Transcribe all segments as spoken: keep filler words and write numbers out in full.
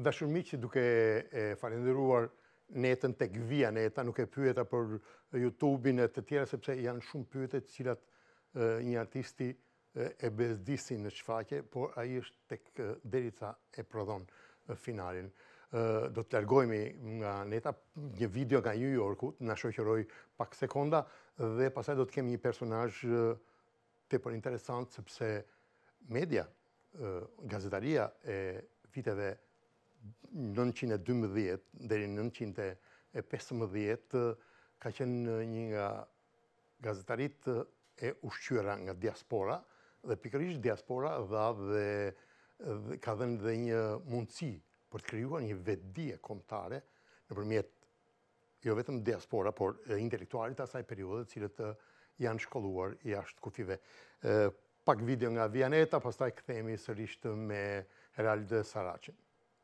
dashur miq që duke e falenderuar Netën tek Via Neta, nuk e pyeta për YouTube-in e të tjera, sepse janë shumë pyetje të cilat një artisti e bezdisin në shfaqje, por ai është tek derisa e prodhon finalin. Do të largohemi nga Neta, një video nga New Yorku, na shoqëroi pak sekonda dhe pastaj do të kemi një personazh tepër interesant, sepse media, gazetaria e viteve nëntëqind e dymbëdhjetë deri në nëntëqind e pesëmbëdhjetë ka qenë një nga gazetaritë e ushqyera nga diaspora, dhe pikërisht diaspora dha dhe ka dhënë dhe një mundësi për të krijuar një vetdije kombëtare nëpërmjet jo vetëm diaspora, por intelektualit asaj periudhe, të cilët janë shkolluar jashtë kufive. Pak video nga Via Neta, pastaj kthehemi sërish me Herald Saraqin.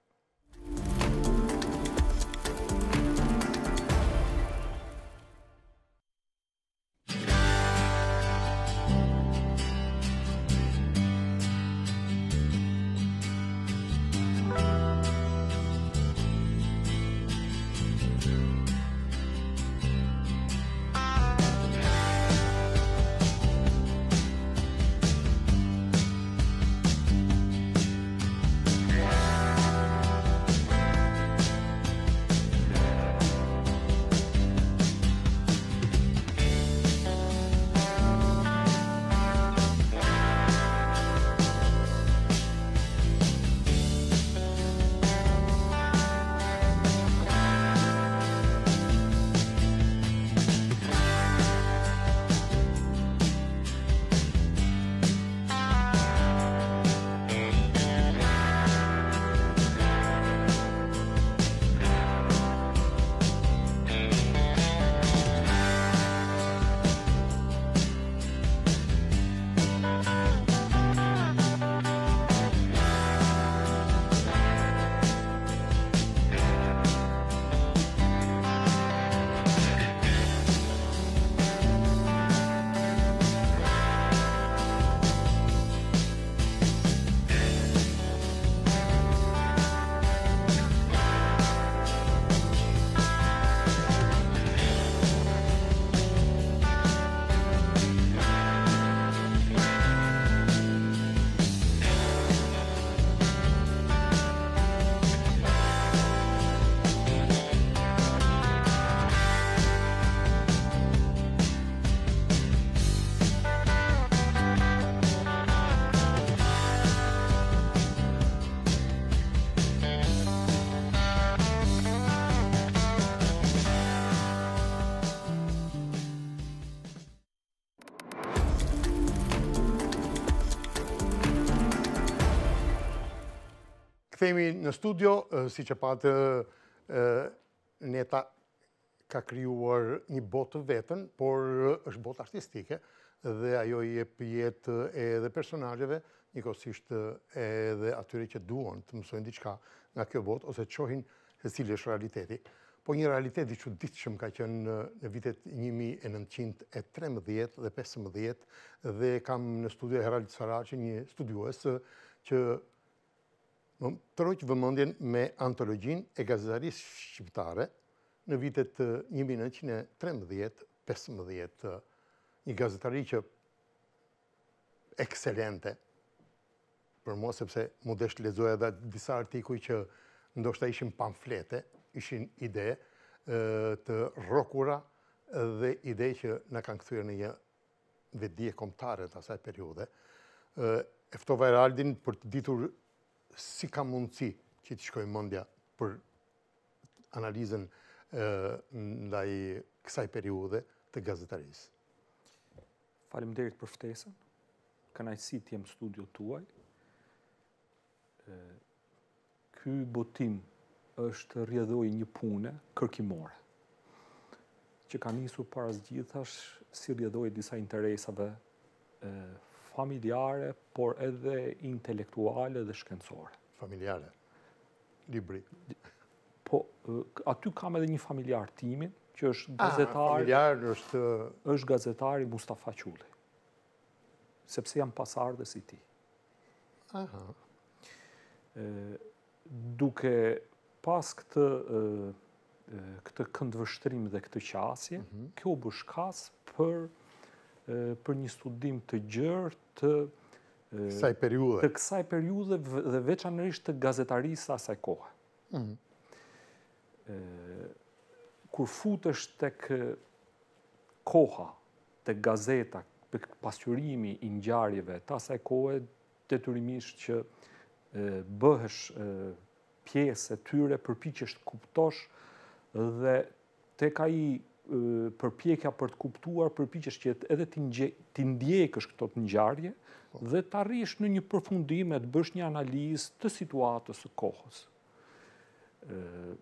Kthehemi në studio, si që patë Neta ka krijuar një botë të vetën, por është botë artistike dhe ajo i jep jetë edhe personazheve, njëkohësisht edhe atyre që duan të mësojnë diçka nga kjo botë ose të shohin se cili është realiteti. Po një realitet i çuditshëm ka qenë në vitet një mijë e nëntëqind e trembëdhjetë dhe pesëmbëdhjetë dhe kam në studio Herald Saraqin, një studiues që më tërhoq vëmendjen me antologjinë e gazetarisë shqiptare në vitet një mijë e nëntëqind e trembëdhjetë pesëmbëdhjetë, një gazetari që ekselente për mua, sepse mu desh lexoja edhe disa artikuj që ndoshta ishin pamflete, ishin ide të rrokura dhe ide që na kanë kthyer në një vetdije kombëtare të asaj periudhe. E ftova Heraldin për të ditur si ka mundësi që të shkojë mendja për analizën ndaj kësaj periudhe të gazetarisë. Faleminderit për ftesën. Kënaqësi të jem në studio tuaj. Ky botim është rrjedhoi një pune kërkimore, që ka nisur para gjithash si rrjedhoi disa interesave familjare, por edhe intelektuale dhe shkencore. Familjare, libri. Po, aty kam edhe një familjar timin, që është gazetari, familjar është... është gazetari Mustafa Qulli, sepse jam pasardhës i tij. Aha. duke pas këtë, e, këtë këndvështrim dhe këtë qasje, mm-hmm. kjo bë shkas për, e, për një studim të gjerë të kësaj periudhe. Të kësaj periudhe dhe veçanërisht të gazetarisë asaj kohe. Mm-hmm. Kur futesh tek koha, tek gazeta, tek pasqyrimi i ngjarjeve të asaj kohe, detyrimisht që e, bëhesh e, pjesë e tyre, përpiqesh të kuptosh dhe tek ai përpjekja për të kuptuar, përpiqesh që edhe ti ndjekësh këto të ngjarje dhe të arrish në një përfundim e të bësh një analizë të situatës së kohës. E,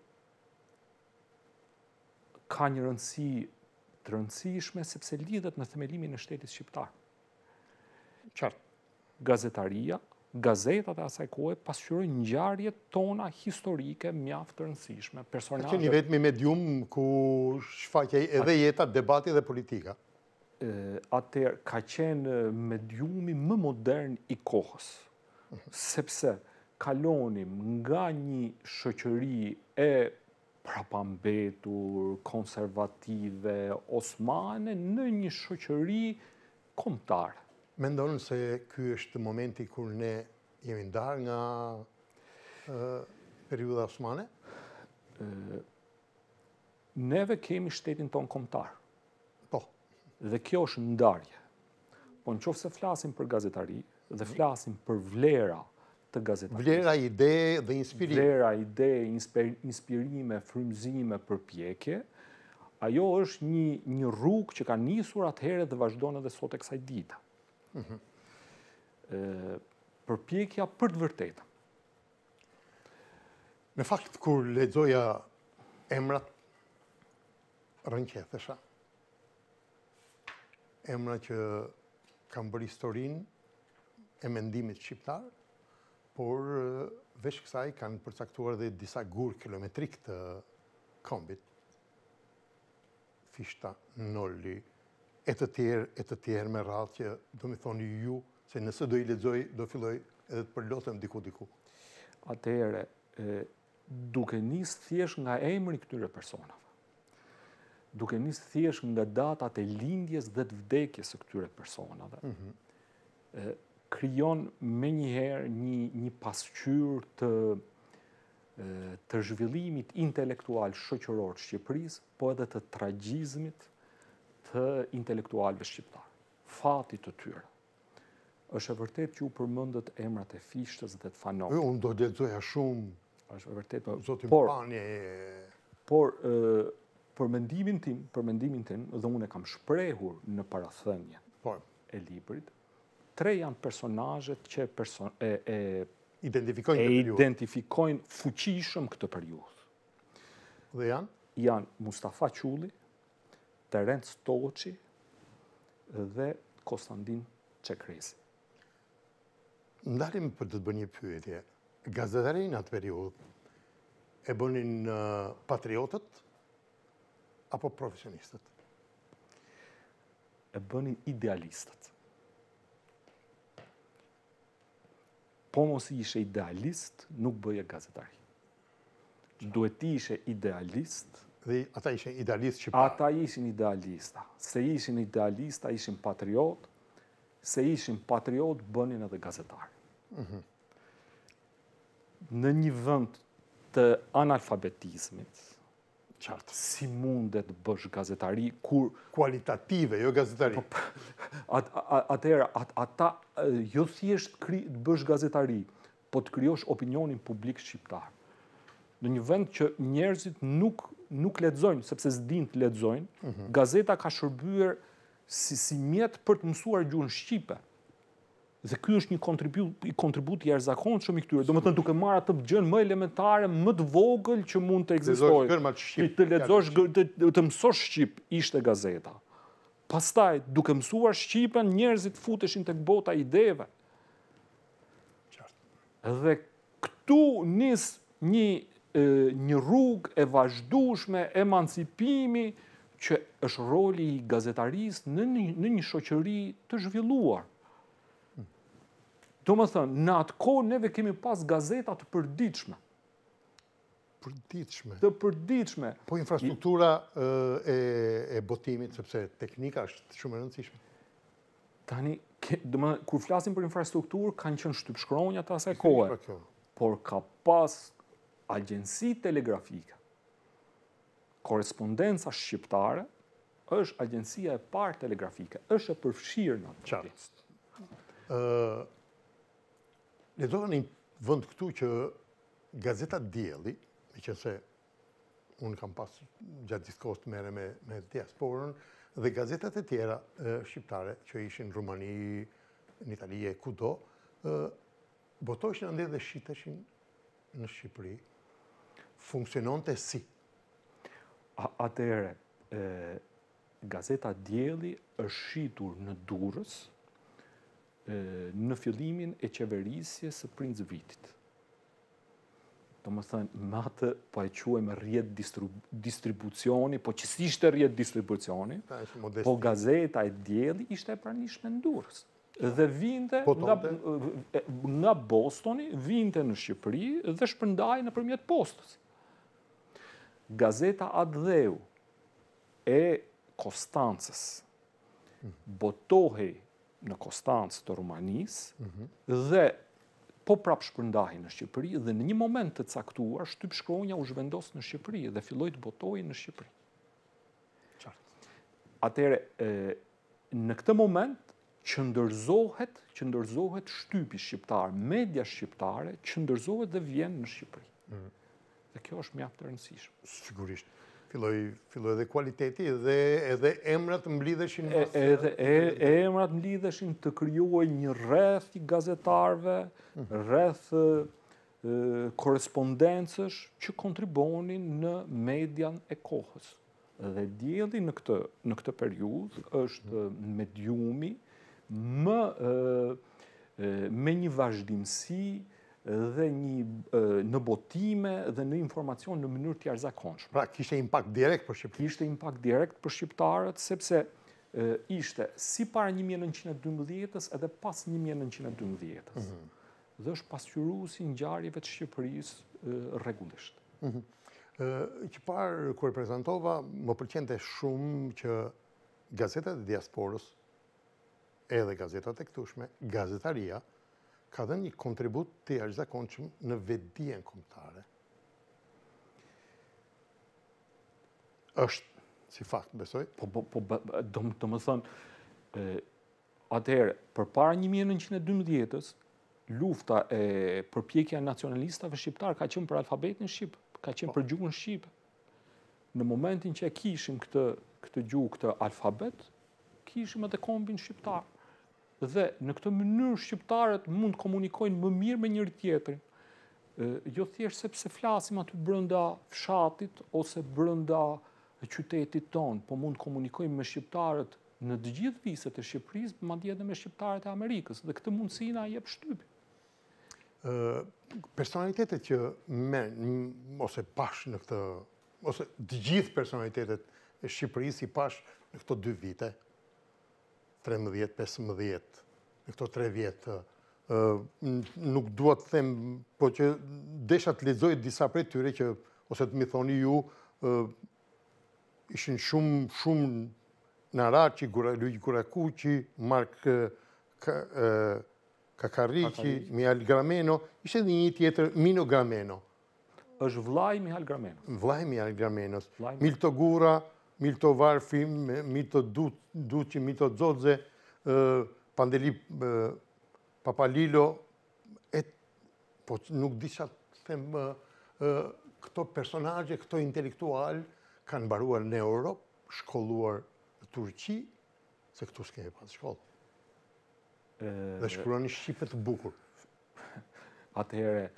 ka një rëndësi të rëndësishme sepse lidhet në themelimin e shtetit shqiptar. Qartë, gazetaria, gazetat e asaj kohe pasqyrojnë ngjarjet tona historike mjaft të rëndësishme, personazhe. Ka qenë vetëm medium ku shfaqej edhe jeta, debati dhe politika. Atëherë ka qenë mediumi më modern i kohës, sepse kalonim nga një shoqëri e prapambetur, konservative, osmane, në një shoqëri kombëtare. Mendon se ky është momenti kur ne jemi ndarë nga uh, periudha osmane? Uh, neve kemi shtetin ton kombëtar. Po. Dhe kjo është ndarje. Po në qoftë se flasim për gazetari dhe flasim për vlera të gazetarisë. Vlera, ide dhe inspirime. Vlera, ide, inspirime, frymëzime, përpjekje. Ajo është një, një rrugë që ka nisur atëherë dhe vazhdon edhe sot e kësaj dite. Mm-hmm. E, përpjekja për të vërtetën. Në fakt, kur lexoja emrat, rënqethesha. Emra që kanë bërë historinë e mendimit shqiptar, por veç kësaj kanë përcaktuar dhe disa gur kilometrik të kombit. Fishta, Nolli, e të tjerë, e të tjerë me radhë që do më thoni ju, se nëse do i lexoj, do filloj edhe të përlotem diku-diku. Atëherë, duke nisë thjesht nga emri këtyre personave, duke nisë thjesht nga datat e lindjes dhe të vdekjes së këtyre personave, mm-hmm. krijon menjëherë një, një pasqyrë të, të zhvillimit intelektual shoqëror të Shqipërisë, po edhe të tragjizmit të intelektualëve shqiptar. Fati të tyre. Është e vërtet që u përmendët emrat e Fishtës dhe të Fanokit. Unë do lexoja shumë. Është e vërtet, Zotin por Panje. Por e, për mendimin tim, për mendimin tim, dhe unë e kam shprehur në parathënien por. e librit, tre janë personazhet që person, e, e identifikojnë, e identifikojnë fuqishëm këtë periudhë. Dhe janë? Janë Mustafa Qulli, Terenc Toçi dhe Konstantin Çekresi. Ndalim për të të bërë një pyetje. Gazetarinë atë periudhë e bënin uh, patriotët apo profesionistët? E bënin idealistët. Po mos ishe idealist, nuk bëje gazetari. Duhet ishe idealist. Dhe ata ishin idealistë shqiptar. Ata ishin idealista. Se ishin idealista, ishin patriot. Se ishin patriot, bënin edhe gazetar. Mm-hmm. Në një vend të analfabetizmit, qartë, si mundet bësh gazetari, kur... Kualitative, jo gazetari. At, at, atëherë, at, ata, jo thjesht kri, të bësh gazetari, po të krijosh opinionin publik shqiptar. Në një vend që njerëzit nuk, nuk lexojnë, sepse s'din të lexojnë, mm-hmm. gazeta ka shërbyer si, si mjet për të mësuar gjuhën shqipe. Dhe ky është një kontribut i kontribut i jashtëzakonshëm i këtyre. Domethënë duke marrë atë gjën më elementare, më të vogël që mund të ekzistojë. Të lexosh, të, të mësosh shqip, ishte gazeta. Pastaj, duke mësuar shqipen, njerëzit futeshin tek bota e ideve. Dhe këtu nis një e, një rrugë e vazhdueshme emancipimi që është roli i gazetarisë në një, në një shoqëri të zhvilluar. Do më thënë, në atë kohë neve kemi pas gazeta të përditshme. përditshme. Të përditshme. Po infrastruktura e, e botimit, sepse teknika është shumë e rëndësishme. Tani, dëmë, kur flasim për infrastrukturë, kanë qenë shtypshkronjat të asaj kohe, por ka pas agjensi telegrafike. Korespondenca shqiptare është agjensia e parë telegrafike, është e përfshirë në atë. Qartë. Lexova në një vend këtu që Gazeta Dielli, meqense unë kam pas gjatë gjithë kohës të merre me, me diasporën, dhe gazetat e tjera e, shqiptare që ishin në Rumani, në Itali e kudo, botoheshin ande dhe shiteshin në Shqipëri. Funksiononte si? Atëherë, Gazeta Dielli është shitur në Durrës në fillimin e qeverisjes së Princ Vitit. Do më thënë, me atë po e quajmë rrjet distribucioni, po që si ishte rrjet distribucioni, po Gazeta e Dielli ishte e pranishme në Durrës. Dhe vinte nga, nga Bostoni, vinte në Shqipëri dhe shpërndaj nëpërmjet postës. Gazeta Adheu e Konstancës botohej në Konstancë të Rumanisë dhe po prap shpërndahej në Shqipëri dhe në një moment të caktuar shtypshkronja u zhvendos në Shqipëri dhe filloi të botohej në Shqipëri. Atëherë, në këtë moment qëndërzohet, qëndërzohet shtypi shqiptar, media shqiptare qëndërzohet dhe vjen në Shqipëri. Mm. Dhe kjo është mjaft e rëndësishme. Sigurisht. Filloi filloi edhe kualiteti dhe edhe emrat mblidheshin e, edhe e, e emrat mblidheshin të krijuaj një rreth i gazetarëve, mm. rreth e, korespondencësh që kontribonin në median e kohës. Dhe Dielli në këtë në këtë periudhë është mm. mediumi më e, me një vazhdimsi dhe një në botime dhe në informacion në mënyrë të jashtëzakonshme. Pra kishte impakt direkt për shqiptarët. Kishte impakt direkt për shqiptarët sepse e, ishte si para një mijë e nëntëqind e dymbëdhjetës edhe pas një mijë e nëntëqind e dymbëdhjetës. Mm -hmm. Dhe është pasqyruesi i ngjarjeve të Shqipërisë rregullisht. Mm -hmm. Që parë kur prezantova, më pëlqente shumë që gazetat e diasporës edhe gazetat e këtushme, gazetaria ka dhënë një kontribut të jashtëzakonshëm në vetdijen kombëtare. Është si fakt, besoj? Po, po, po do, do më thënë, atëherë, përpara një mijë e nëntëqind e dymbëdhjetës, lufta e përpjekja nacionalistave shqiptar ka qenë për alfabetin shqip, ka qenë po. për gjuhën shqip. Në momentin që e kishim këtë, këtë gjuhë, këtë alfabet, kishim edhe kombin shqiptar. Dhe në këtë mënyrë shqiptarët mund të komunikojnë më mirë me njëri tjetrin. Jo thjesht sepse flasim aty brenda fshatit ose brenda qytetit ton, po mund të komunikojmë me shqiptarët në të gjithë viset e Shqipërisë, madje edhe me shqiptarët e Amerikës, dhe këtë mundësi na jep shtypi. Personalitetet që men ose pash në këtë, ose të gjithë personalitetet e Shqipërisë i pash në këto dy vite, tretëmbëdhjetë pesëmbëdhjetë, në këto tre vjetë. Uh, nuk dua të them, po që desha të lexoj disa prej tyre që, ose të mi thoni ju, uh, ishin shumë, shumë Naraci, Luigi Gurakuqi, Mark uh, uh, Kakariqi, Mihal Grameno, ishte dhe një tjetër, Mino Grameno. Është vllai Mihal Grameno. Vllai Mihal Gramenos. Milto Gura, Milto Varfi, Milto Duçi, Milto Xodze, Pandeli Papalilo, e, po nuk disha të them, këto personazhe, këto intelektual kanë mbaruar në Europë, shkolluar në Turqi, se këtu s'kemi pas shkollë. Dhe shkruani shqipe të bukur. Atëherë,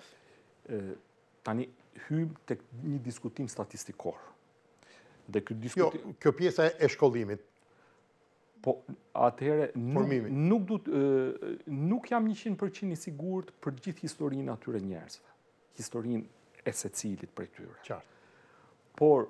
tani hym tek një diskutim statistikor. Dhe ky diskutim... Jo, kjo pjesa e shkollimit. Po, atëherë, nuk, nuk, du, nuk jam njëqind përqind i sigurt për gjithë historinë atyre njerëzve. Historinë e secilit prej tyre. Qartë. Por,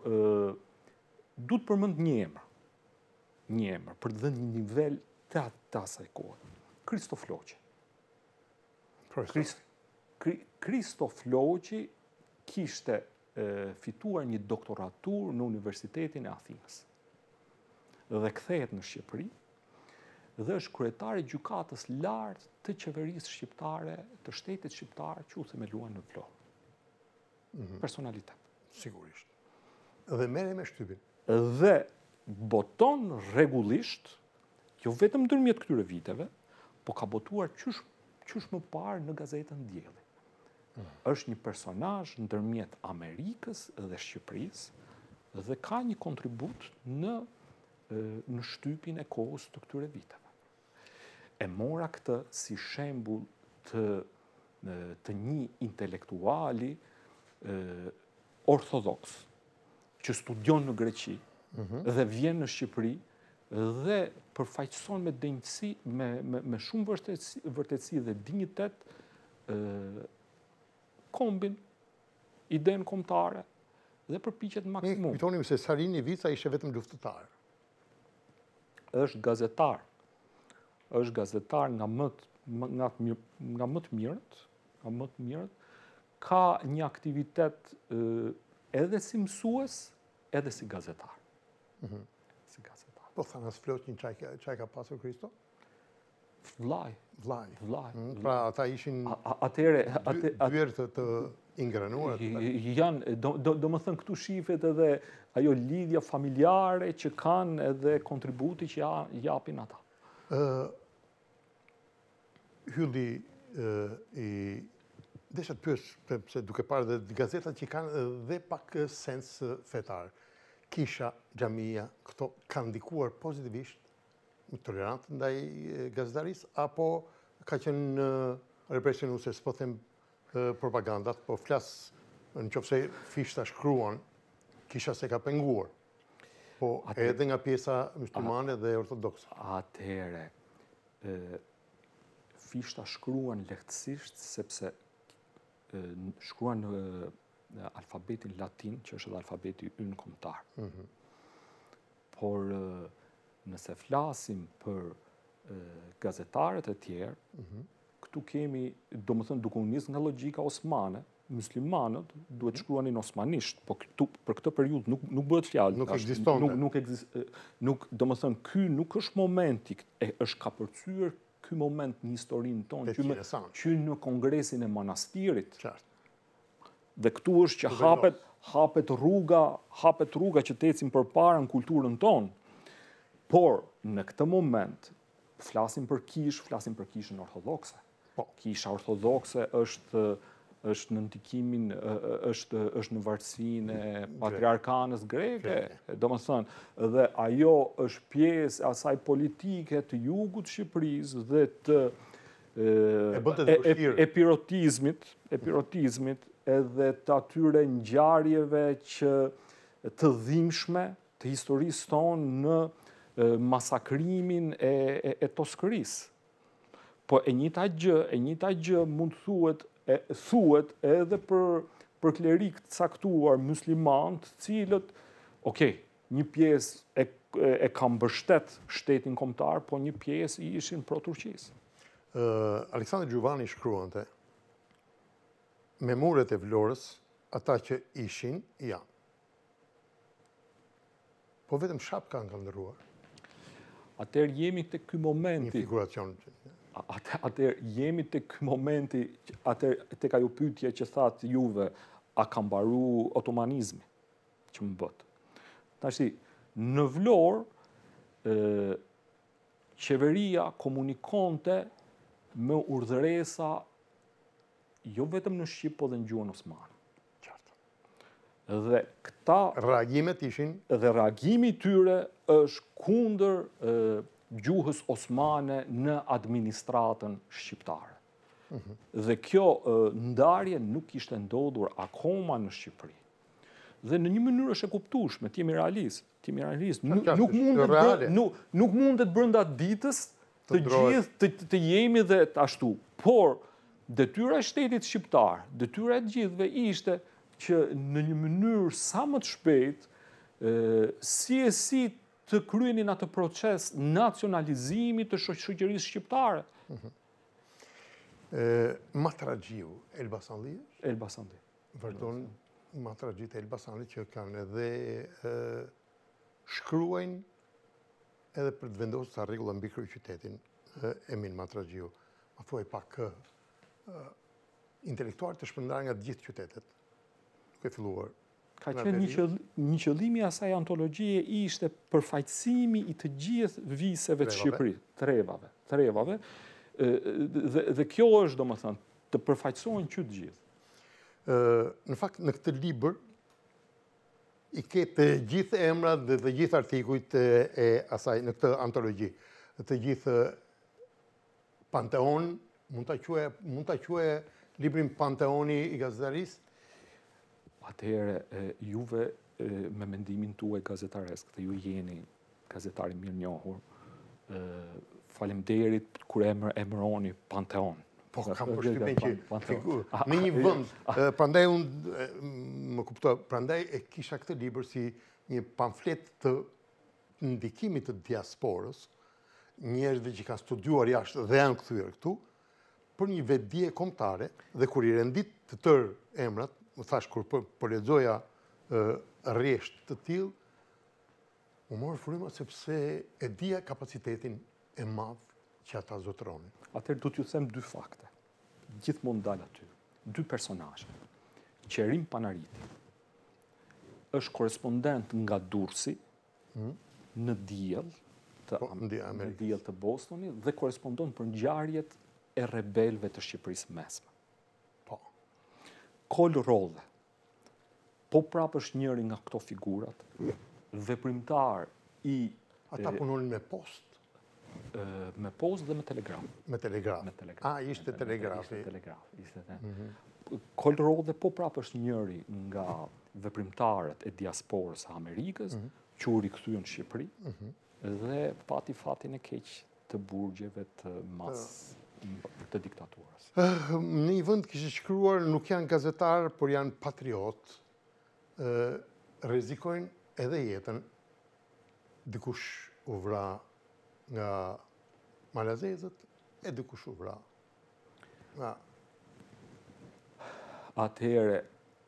du të përmend një emër. Një emër, për të dhënë një nivel të të asaj kohë. Kristof Loqi. Kristof Loqi kishte fituar një doktoratur në Universitetin e Athinës. Dhe kthehet në Shqipëri dhe është kryetari gjykatës lartë të qeverisë shqiptare, të shtetit shqiptar, që u themeluan në Vlorë. Mm-hmm. Personalitet. Sigurisht. Dhe merre me shtypin. Dhe boton rregullisht, jo vetëm ndërmjet këtyre viteve, po ka botuar qysh, qysh më parë në gazetën Dielli. Mm. Është një personazh ndërmjet Amerikës dhe Shqipërisë dhe ka një kontribut në, në shtypin e kohës të këtyre viteve. E mora këtë si shembull të, të një intelektuali orthodoks që studion në Greqi mm-hmm. dhe vjen në Shqipëri dhe përfaqëson me denjësi, me, me, me shumë vërtetësi, vërtetësi dhe dinjitet e, kombin, idenë kombëtare dhe përpiqet maksimum. Ne kujtonim se Sarini Vica ishte vetëm luftëtar. Është gazetar. Është gazetar nga më nga, nga më të mirët, nga më të mirët, ka një aktivitet e, edhe si mësues, edhe si gazetar. Mm-hmm. Si gazetar. Po thanas flot një çaj çaj ka pasur Kristo? Vllai. Vllai. Vllai. Mm, pra ata ishin atëre dyer të, të ingranuar. Janë, do, do, do më thënë këtu shifet edhe ajo lidhja familjare që kanë edhe kontributi që ja, japin ata. Uh, Hylli uh, i desha të pyes, sepse duke parë dhe gazetat që kanë dhe pak sens fetar. Kisha, xhamia, këto kanë ndikuar pozitivisht në tolerancë ndaj gazetarisë apo ka qenë represionuese, s'po them propagandat, po flas nëse fishta shkruan, kisha se ka penguar. Po Ate, edhe nga pjesa muslimane dhe ortodokse. Atëherë, fishta shkruan lehtësisht sepse e, shkruan në, në alfabetin latin, që është edhe alfabeti ynë kombëtar. Mm-hmm. Por e, nëse flasim për e, gazetarët e tjerë, mm-hmm. këtu kemi, do më thënë, duke u nis nga logjika osmane, muslimanët duhet shkruanin osmanisht, po këtu, për këtë periudhë nuk, nuk bëhet fjalë. Nuk ekzistonte. Nuk, nuk, eksist, nuk, do më thënë, ky nuk është momenti, e, është kapërcyer ky moment në historinë tonë, që, me, që në kongresin e manastirit. Qartë. Dhe këtu është që hapet, hapet rruga, hapet rruga që të ecim përpara në kulturën tonë. Por, në këtë moment, flasim për kish, flasim për kishën ortodokse. Po. Kisha ortodokse është është në ndikimin, është, është në varësinë e patriarkanës greke, do më thënë, dhe ajo është pjesë asaj politike të jugut të Shqipërisë dhe të e, e, epirotizmit, epirotizmit edhe të atyre ngjarjeve që të dhimbshme të historisë tonë në masakrimin e, e, e Toskërisë. Po e njëjta gjë, e njëjta gjë mund thuhet e thuhet edhe për për klerik të caktuar musliman, të cilët, okay, një pjesë e e ka mbështet shtetin kombëtar, po një pjesë i ishin pro Turqisë. Uh, Aleksandër Gjuvani shkruante: me muret e Vlorës, ata që ishin janë. Po vetëm shapka kanë ndërruar. Atëherë jemi te ky momenti. Një figuracion. Atëherë jemi te ky momenti, atëherë tek ajo pyetje që thatë juve, a ka mbaru otomanizmi që më bët. Tashi, në Vlorë, e, qeveria komunikonte me urdhëresa jo vetëm në Shqip, po dhe në gjuhën osmane. Qartë. Dhe këta reagimet ishin dhe reagimi i tyre është kundër e, gjuhës osmane në administratën shqiptare. Mm-hmm. Dhe kjo e, ndarje nuk ishte ndodhur akoma në Shqipëri. Dhe në një mënyrë është e kuptueshme, ti jemi realist, ti jemi realist, nuk, nuk mundet brë, nuk, nuk mundet brenda ditës të, të gjithë të, të jemi dhe të ashtu. Por detyra e shtetit shqiptar, detyra e gjithëve ishte që në një mënyrë sa më të shpejtë, e, si e si të kryenin atë proces nacionalizimi të shoqërisë shqiptare. Mm-hmm. Matragjiu, Elbasanli? Elbasanli. Vazhdon matragjit e Elbasanit që kanë edhe e, shkruajnë edhe për të vendosur sa rregulla mbi kryeqytetin e, Emin Matragjiu. Ma thuaj pak e, intelektual të shpërndarë nga të gjithë qytetet. Duke filluar. Ka qenë një, qëll, një qëllimi asaj antologjie ishte përfaqësimi i të gjithë viseve të Shqipërisë, trevave, trevave, dhe, dhe kjo është, domethënë, të përfaqësohen që të gjithë. Ë, në fakt, në këtë libër, i ke të gjithë emrat dhe të gjithë artikujt e, e asaj, në këtë antologji, të gjithë Panteon, mund ta quaj, mund ta quaj librin Panteoni i gazetarisë. Atëherë, juve me mendimin tuaj gazetaresk, dhe ju jeni gazetari mirë njohur, faleminderit kur emër emëroni Panteon. Po, kam përshtypjen që në një vend, prandaj unë më kuptoj, prandaj e kisha këtë libër si një pamflet të ndikimit të diasporës, njerëzve që kanë studiuar jashtë dhe janë kthyer këtu, për një vetdije kombëtare, dhe kur i rendit të tërë emrat, më thash kur po, po lexoja rresht të tillë, u morë fryma sepse e dija kapacitetin e madh që ata zotëronin. Atëherë do t'ju them dy fakte. Gjithmonë dal aty. Dy personazhe. Qerim Panariti është korespondent nga Durrësi hmm? në diell të, po, në diell të Bostonit dhe korespondon për ngjarjet e rebelëve të Shqipërisë mesme. Kol Rodhe, po prapë është njëri nga këto figurat, veprimtar i... Ata punonin me post? E, me post dhe me telegraf. Me telegraf? Me telegraf. A, ishte telegrafi? Ishte telegraf. Ishte te... mm -hmm. Kol Rodhe po prapë është njëri nga veprimtarët e diasporës së Amerikës, mm -hmm. që u rikthyen në Shqipëri, mm -hmm. dhe pati fatin e keq të burgjeve të mas... të diktaturës. Në një vend kishte shkruar, nuk janë gazetar, por janë patriot, rrezikojnë edhe jetën. Dikush u vra nga malazezët, e dikush u vra nga... Atëherë,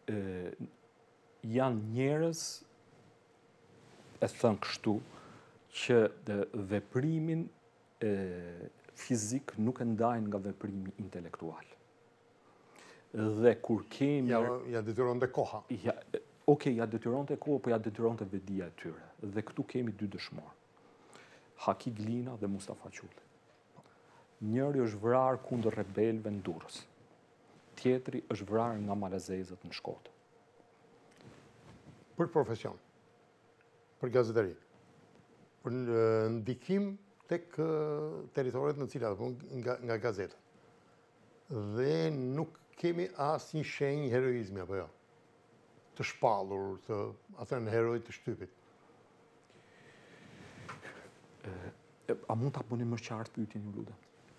janë njerëz, e thënë kështu, që veprimin e, fizik nuk e ndajnë nga veprimi intelektual. Dhe kur kemi... Ja, ja detyron të koha. Ja, Oke, ja detyron të koha, po ja detyron të vedia e tyre. Dhe këtu kemi dy dëshmorë. Haki Glina dhe Mustafa Qulli. Njëri është vrarë kundër rebelëve në Durrës. Tjetri është vrarë nga malazezët në Shkodër. Për profesion, për gazetari, për ndikim tek teritoret në cilat, nga, nga gazetat. Dhe nuk kemi asë një shenjë heroizmi, apo jo? Të shpallur, të atë në heroj të shtypit. E, a mund të bëni më qartë pyetjen, ju lutem?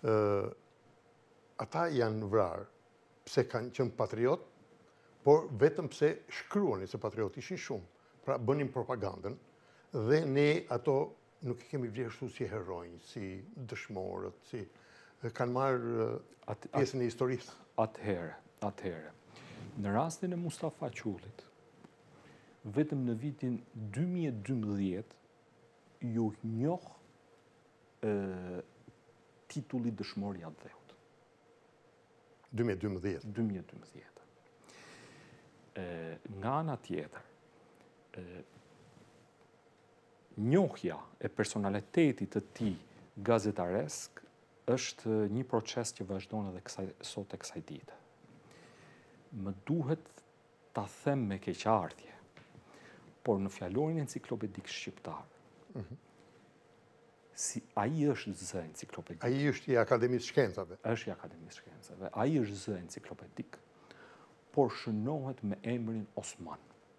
Ata janë vrarë, pse kanë qenë patriot, por vetëm pse shkruani se patriot ishin shumë, pra bënin propagandën, dhe ne ato nuk i kemi vlerësuar si heronj, si dëshmorët, si kanë marrë at, pjesën e historisë. Atëherë, atëherë. Në rastin e Mustafa Qullit, vetëm në vitin dy mijë e dymbëdhjetë ju njoh e, titulli dëshmor i atë dy mijë e dymbëdhjetë. dy mijë e dymbëdhjetë. E, nga ana tjetër, e, njohja e personalitetit të tij gazetaresk është një proces që vazhdon edhe kësaj, sot e kësaj dite. Më duhet ta them me keqardhje, por në fjalorin enciklopedik shqiptar, mm -hmm. si ai është zë enciklopedik. Ai është i Akademisë Shkencave. Është i Akademisë Shkencave. Ai është zë enciklopedik, por shënohet me emrin Osman.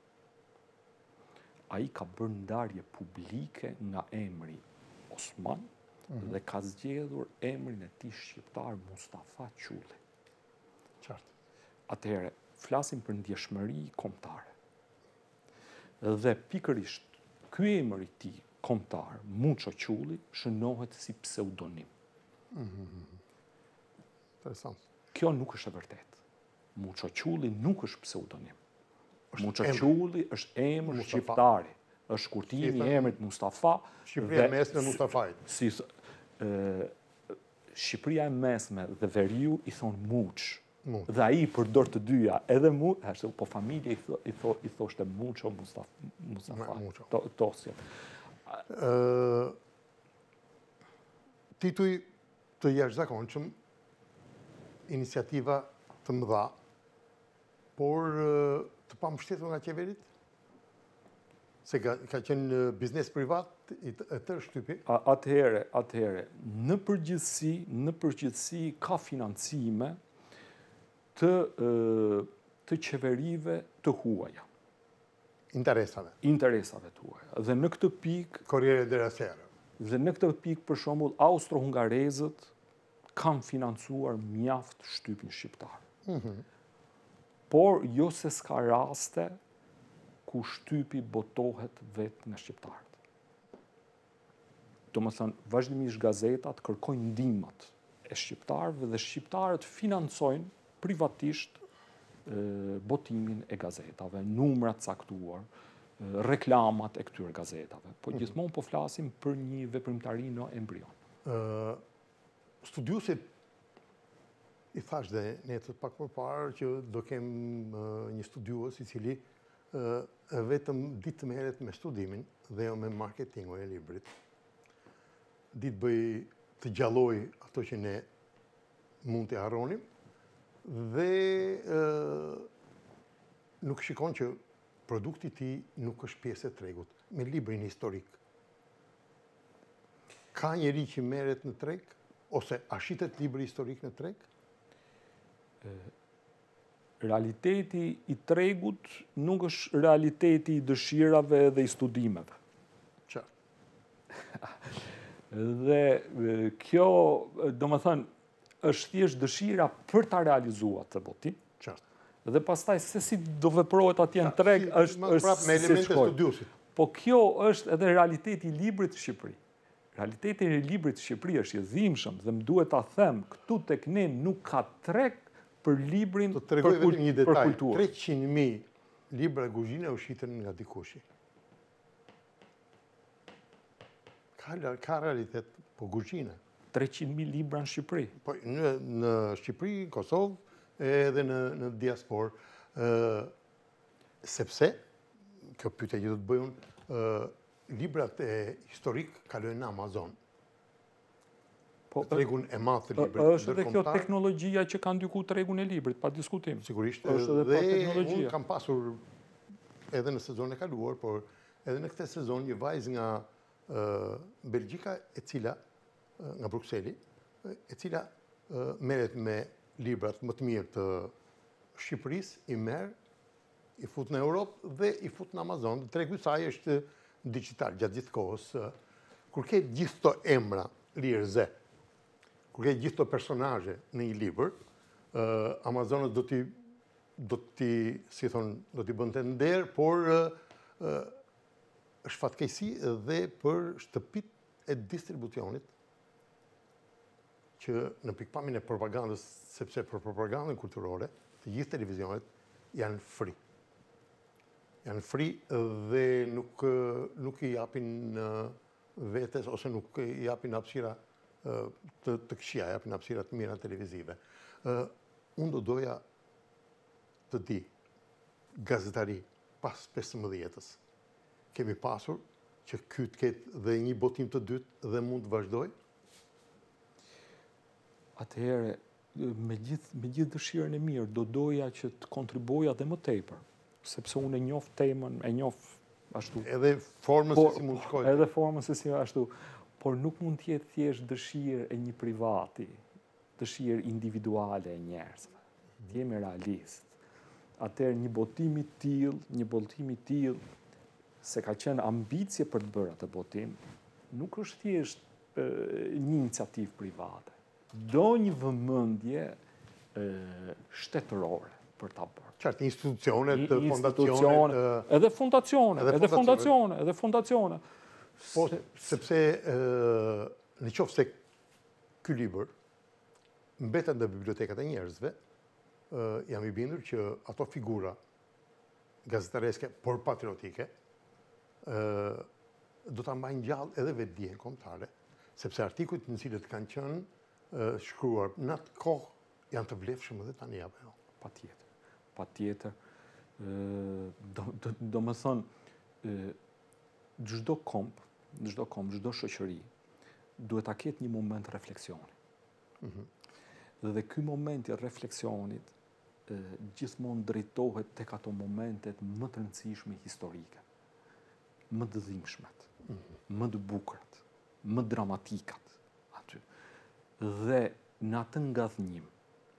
Ai ka bërë ndarje publike nga emri Osman, mm -hmm. dhe ka zgjedhur emrin e tij shqiptar Mustafa Qulli. Qartë. Atëherë, flasim për ndjeshmëri kombëtare. Dhe pikërisht, ky emër i tij kombëtar, Muço Qulli, shënohet si pseudonim. Mm -hmm. Interesant. Kjo nuk është e vërtetë. Muço Qulli nuk është pseudonim. Muçaqulli është emër shqiptari, është shkurtimi i emrit Mustafa. Shqipëria e mesme Mustafait. Si, ë, Shqipëria e mesme dhe veriu i thon Muç. Dhe ai përdor të dyja, edhe mu, ashtu po familja i tho, i tho, i thoshte Muço Mustafa, Mustafa. To, tosje. Ë Tituj të jashtëzakonshëm, iniciativa të mëdha, por të pambështetur nga qeverit? Se ka, ka qenë biznes privat i të, të shtypi? Atëhere, atëhere, në përgjithësi, në përgjithësi ka financime të, të qeverive të huaja. Interesave. Interesave të huaja. Dhe në këtë pikë... Corriere della Sera. Dhe në këtë pikë, për shembull, austro-hungarezët kanë financuar mjaft shtypin shqiptar. Mm-hmm. Por jo se s'ka raste ku shtypi botohet vetë nga shqiptarët. Do më thënë, vazhdimisht gazetat kërkojnë ndihmat e shqiptarëve dhe shqiptarët financojnë privatisht e, botimin e gazetave, numrat caktuar, reklamat e këtyre gazetave. Po gjithmonë po flasim për një veprimtari në embrion. Uh, studiusit i thash dhe ne të pak më parë që do kem uh, një studiues i cili uh, vetëm ditë të merret me studimin dhe jo me marketingun e librit. Ditë bëj të gjalloj ato që ne mund të harronim dhe uh, nuk shikon që produkti ti nuk është pjesë e tregut. Me librin historik, ka njeri që merret në treg? Ose a shitet libri historik në treg? Realiteti i tregut nuk është realiteti i dëshirave dhe i studimeve. Qartë. Dhe kjo, do më thënë, është thjesht dëshira për ta realizuar të botim. Qartë. Dhe pastaj se si do veprohet atje në treg është është prapë me elemente studiusit. Po kjo është edhe realiteti i librit të Shqipëri. Realiteti i librit të Shqipëri është i dhimbshëm dhe më duhet ta them, këtu tek ne nuk ka treg për librin për, për, një detaj, për kulturë. treqind mijë libra guzhine u shiten nga dikushi. Ka, ka realitet, po guzhine. treqind mijë libra në Shqipëri. Po në, në Shqipëri, Kosovë, edhe në, në diasporë, uh, sepse, kjo pyetje që do të bëjun, uh, librat e historik kalojnë në Amazon. Po, tregun e madh të librit. Është edhe kjo teknologjia që ka ndikuar tregun e librit, pa diskutim. Sigurisht, është edhe dhe teknologjia. Unë kam pasur edhe në sezon e kaluar, por edhe në këtë sezon një vajzë nga uh, Belgjika, e cila, uh, nga Brukseli, e cila uh, merret me librat më të mirë të Shqipërisë, i merr, i fut në Europë dhe i fut në Amazon. Tregu i saj është digital gjatë gjithë kohës. Kur ke gjithë këto emra lirëze, kur ke gjithë këto personazhe në një libër, uh, Amazonët do t'i do t'i, si thon, do t'i bënte nder, por uh, uh, është fatkeqësi edhe për shtëpitë e distribucionit që në pikpamjen e propagandës, sepse për propagandën kulturore, të gjithë televizionet janë free. Janë free dhe nuk, nuk i japin vetes ose nuk i japin hapësira të, të këqija, japin hapësira të mira televizive. Unë do doja të di, gazetari pas pesëmbëdhjetës, kemi pasur që ky të ketë dhe një botim të dytë dhe mund të vazhdoj? Atëherë, me gjithë me gjithë dëshirën e mirë, do doja që të kontribuoja dhe më tepër, sepse unë e njoh temën, e njoh ashtu. Edhe formën se si mund të shkojë. Edhe formën se si ashtu, por nuk mund të jetë thjesht dëshirë e një privati, dëshirë individuale e njerëzve. Të jemi realist. Atëherë një botim i tillë, një botim i tillë, se ka qenë ambicie për të bërë atë botim, nuk është thjesht e, një iniciativë private. Do një vëmendje shtetërore për ta bërë. Qartë, institucionet, fondacionet... Edhe fondacione, edhe fondacione, edhe fondacione. Po, sepse në qoftë se ky libër mbetet në bibliotekat e njerëzve, jam i bindur që ato figura gazetareske, por patriotike, do ta mbajnë gjallë edhe vetdijen kombëtare, sepse artikujt në cilët kanë qenë shkruar në atë kohë janë të vlefshëm edhe tani apo jo. Patjetër. Patjetër. Do, do, do më thonë, çdo komp, çdo komp, çdo shoqëri duhet ta ketë një moment refleksioni. Mhm. Dhe ky moment i refleksionit gjithmonë drejtohet tek ato momentet më të rëndësishme historike, më të dhimbshmet, më të bukurat, më dramatikat aty. Dhe në atë ngadhnim,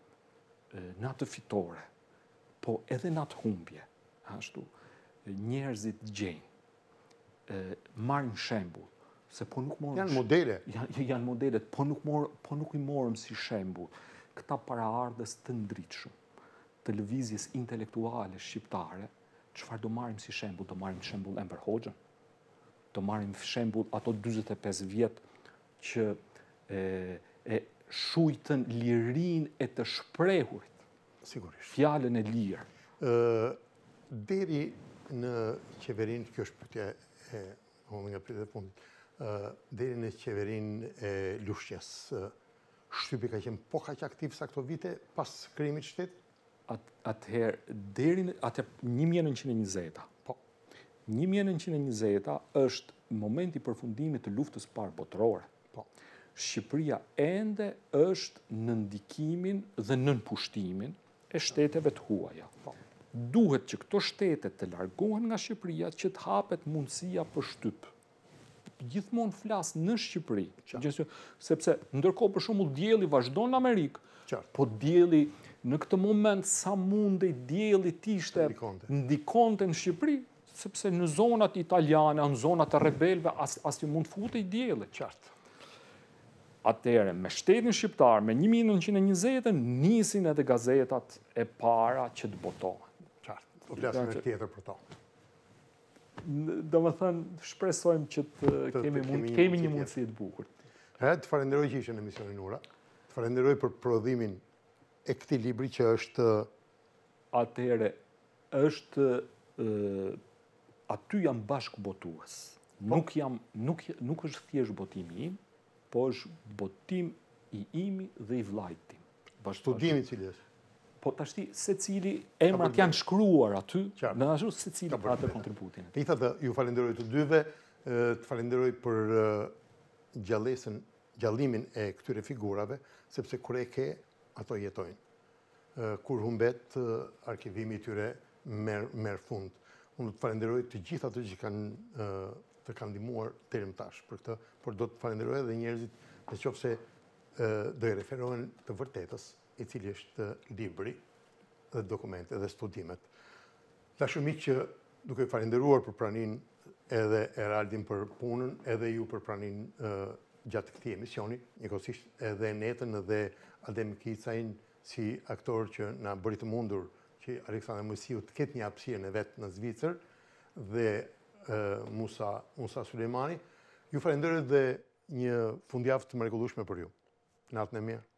në atë fitore, po edhe në atë humbje, ashtu, njerëzit gjejnë, marrin shembull, se po nuk morëm Janë modele. Janë, janë modelet, po nuk, mor, po nuk i morëm si shembull këta paraardhës të ndritshëm të lëvizjes intelektuale shqiptare, çfarë do marrim si shembull? Do marrim shembull Enver Hoxhën, do marrim shembull ato dyzet e pesë vjet që e, e shujtën lirinë e të shprehurit. Sigurisht. Fjalën e lirë. Ë deri në qeverinë, kjo është pyetja e unë nga pyetja e fundit. Ë deri në qeverinë e Lushnjës, Shtypi ka qenë po kaq aktiv sa këto vite pas krijimit të shtetit? At, atëherë, deri në atëherë një mijë e nëntëqind e njëzet. Po. një mijë e nëntëqind e njëzet është momenti i përfundimit të luftës së parë botërore. Po. Shqipëria ende është në ndikimin dhe nën pushtimin e shteteve të huaja. Po. Duhet që këto shtete të largohen nga Shqipëria që të hapet mundësia për shtyp. Gjithmonë flas në Shqipëri, gjithë, sepse ndërkohë për shembull dielli vazhdon në Amerikë, Qartë. po dielli në këtë moment sa mundej dielli të ishte Ndikonte. ndikonte në Shqipëri, sepse në zonat italiane, në zonat e rebelëve as as që mund futej dielli. Qartë. Atëherë me shtetin shqiptar me një mijë e nëntëqind e njëzet nisin edhe gazetat e para që të botohen. Qartë. Do flasim edhe tjetër për to. Do më thënë, shpresojmë që të Të- kemi, të mund, kemi një kemi një mundësi mundësi të bukur. E, të falenderoj që ishe në emisionin Ura. Të falenderoj për prodhimin e këtij libri që është Atëherë, është, ë, aty jam bashkë botues. Nuk, jam, nuk, nuk është thjesht botimi im, po është botim i imi dhe i vllajt tim. studimi i cili është. Po tashti secili emrat janë shkruar aty, Qartë. në ashtu secili Ka ka atë përshtatje. kontributin. Megjithatë, ju falenderoj të dyve, e, të falenderoj për e, gjallësën, gjallimin e këtyre figurave, sepse kur e ke, ato jetojnë. E, Kur humbet, e, arkivimi i tyre merr merr fund. Unë të falenderoj të gjithë ato që kanë e, të kanë ndihmuar deri më tash për këtë, por do të falenderoj edhe njerëzit, nëse e, do i referohen të vërtetës, i cili është libri dhe dokumente dhe studimet. Dashur miq, që duke falenderuar për praninë edhe Eraldin për punën, edhe ju për praninë e, gjatë këtij emisioni, njëkohësisht edhe Netën dhe Adem Kicajin si aktor që na bëri të mundur që Aleksandër Mojsiu të ketë një hapësirën e vet në Zvicër dhe e, Musa Musa Sulejmani. Ju falenderoj dhe një fundjavë të mrekullueshme për ju. Natën e mirë.